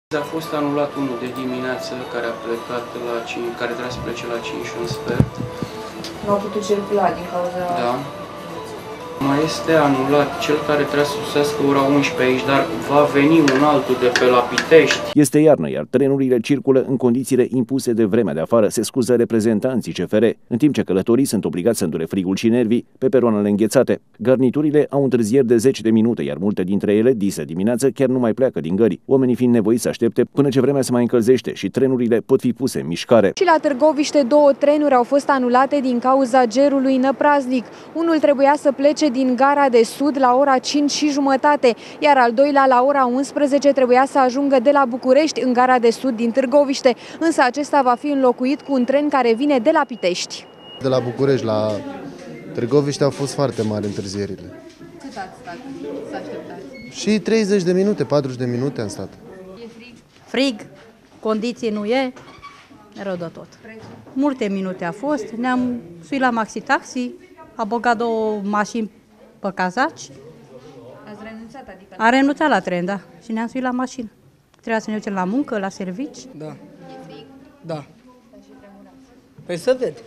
A fost anulat unul de dimineață care a plecat care trebuia să plece la 5 și un sfert. Nu a putut circula din cauza... Da. Mai este anulat cel care trebuie să sosească ora 11 aici, dar va veni un altul de pe la Pitești. Este iarnă, iar trenurile circulă în condițiile impuse de vremea de afară, se scuză reprezentanții CFR, în timp ce călătorii sunt obligați să îndure frigul și nervii pe peroanele înghețate. Garniturile au întârzieri de 10 de minute, iar multe dintre ele, dise dimineață, chiar nu mai pleacă din gări, oamenii fiind nevoiți să aștepte până ce vremea se mai încălzește și trenurile pot fi puse în mișcare. Și la Târgoviște 2 trenuri au fost anulate din cauza gerului năpraznic. Unul trebuia să plece din gara de sud la ora 5:30, iar al doilea la ora 11 trebuia să ajungă de la București în gara de sud din Târgoviște, însă acesta va fi înlocuit cu un tren care vine de la Pitești. De la București la Târgoviște au fost foarte mari întârzierile. Cât ați stat să așteptați? Și 30 de minute, 40 de minute am stat. E frig? Frig, condiții nu e, rău de tot. Multe minute a fost, ne-am suit la Maxi Taxi, a băgat 2 mașini pe cazaci. Ați renunțat, adică... A renunțat la tren, da, și ne-am suit la mașină. Trebuia să ne ducem la muncă, la servici. Da. E frig? Da. Dar și tremurați. Păi să vede.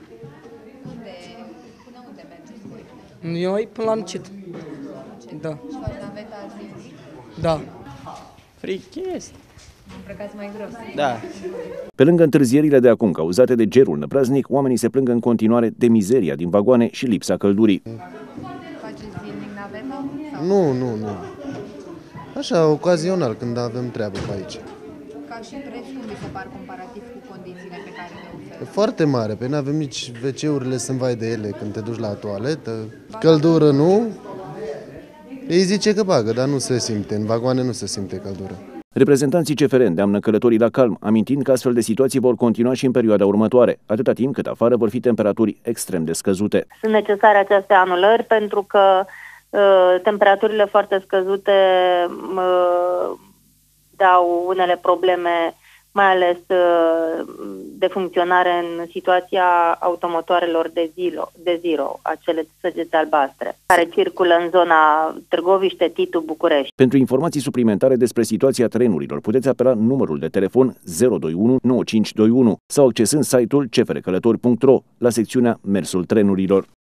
Până unde mergeți voi? Noi până la Mcit. Da. Și faci naveta azi? Da. Frig este. Îmbrăcați mai gros. Da. Pe lângă întârzierile de acum cauzate de gerul năpraznic, oamenii se plâng în continuare de mizeria din vagoane și lipsa căldurii. Faceți zilnic naveta? Sau? Nu. Așa, ocazional, când avem treabă pe aici. Ca și preț, cum vi se par comparativ cu condițiile pe care le oferă? E foarte mare, pe n-avem nici WC-urile sunt vai de ele când te duci la toaletă. Căldură nu. Ei zice că bagă, dar nu se simte, în vagoane nu se simte căldură. Reprezentanții CFR îndeamnă călătorii la calm, amintind că astfel de situații vor continua și în perioada următoare, atâta timp cât afară vor fi temperaturi extrem de scăzute. Sunt necesare aceste anulări pentru că temperaturile foarte scăzute dau unele probleme, mai ales de funcționare în situația automotoarelor de zero, acele săgeți albastre, care circulă în zona Târgoviște, Titu, București. Pentru informații suplimentare despre situația trenurilor, puteți apela numărul de telefon 021 9521 sau accesând site-ul cfrcălători.ro la secțiunea Mersul trenurilor.